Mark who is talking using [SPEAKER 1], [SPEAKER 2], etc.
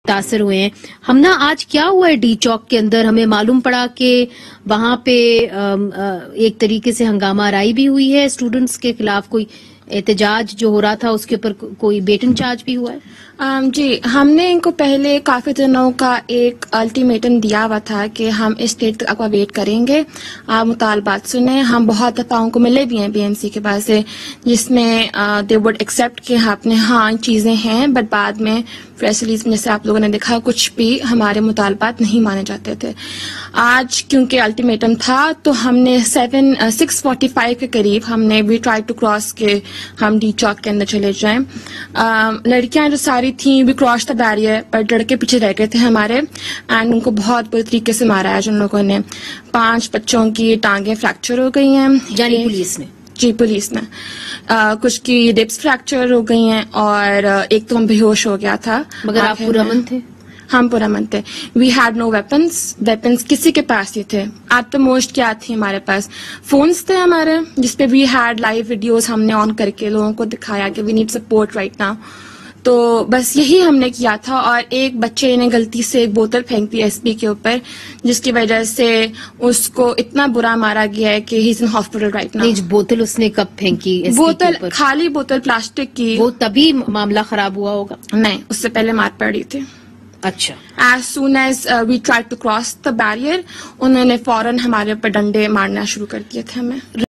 [SPEAKER 1] متاثر ہوئے ہیں. ہمنا آج کیا ہوا ہے ڈی چوک کے اندر؟ ہمیں معلوم پڑا کہ وہاں پہ ایک طریقے سے ہنگامہ آرائی بھی ہوئی ہے، اسٹوڈنٹس کے خلاف کوئی احتجاج جو ہو رہا تھا اس کے اوپر کوئی بیٹن چارج بھی ہوا ہے.
[SPEAKER 2] جی، ہم نے ان کو پہلے کافی دنوں کا ایک الٹیمیٹم دیا ہوا تھا کہ ہم اس ڈیٹ تک ویٹ کریں گے، آپ مطالبات سنیں. ہم بہت دفعہ کو ملے بھی ہیں بی ایم سی کے پاس سے، جس میں دے وڈ ایکسیپٹ کہ آپ نے ہاں چیزیں ہیں، بٹ بعد میں پریس ریلیز میں جیسے آپ لوگوں نے دیکھا کچھ بھی ہمارے مطالبات نہیں مانے جاتے تھے. آج کیونکہ الٹیمیٹم تھا تو ہم نے 6:45 کے قریب ہم نے وی ٹرائی ٹو کراس کے ہم ڈی چوک کے اندر چلے جائیں. لڑکیاں جو ساری تھیں بھی کراس دا بیریئر، پر لڑکے پیچھے رہ گئے تھے ہمارے، اینڈ ان کو بہت بری طریقے سے مارا ہے جن لوگوں نے. 5 بچوں کی ٹانگیں فریکچر ہو گئی ہیں.
[SPEAKER 1] یعنی پولیس نے؟ جی،
[SPEAKER 2] پولیس نے. کچھ کی ڈپس فریکچر ہو گئی ہیں اور ایک تو ہم بے ہوش ہو گیا تھا.
[SPEAKER 1] مگر آپ پرامن تھے؟
[SPEAKER 2] ہم پرامن تھے. وی ہیڈ نو ویپنس کسی کے پاس ہی تھے. ایٹ دا موسٹ کیا تھی ہمارے پاس؟ فونس تھے ہمارے، جس پہ وی ہیڈ لائیو ویڈیوز ہم نے آن کر کے لوگوں کو دکھایا کہ we need support right now. تو بس یہی ہم نے کیا تھا. اور ایک بچے نے غلطی سے ایک بوتل پھینک دی ایس پی کے اوپر، جس کی وجہ سے اس کو اتنا برا مارا گیا ہے کہ he is in hospital right now.
[SPEAKER 1] بوتل اس نے کب پھینکی؟
[SPEAKER 2] بوتل، خالی بوتل پلاسٹک کی.
[SPEAKER 1] وہ تبھی معاملہ خراب ہوا ہوگا؟
[SPEAKER 2] نہیں، اس سے پہلے مار پڑی تھی.
[SPEAKER 1] اچھا.
[SPEAKER 2] As soon as we tried to cross the barrier, انہوں نے فوراً ہمارے اوپر ڈنڈے مارنا شروع کر دیے تھے ہمیں.